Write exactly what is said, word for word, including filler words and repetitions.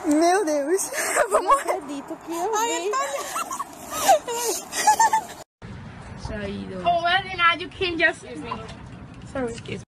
Meu Deus. Eu vou morrer. Não acredito que eu vi. Saído. Oh, well, then now you can just... Sorry. Excuse me.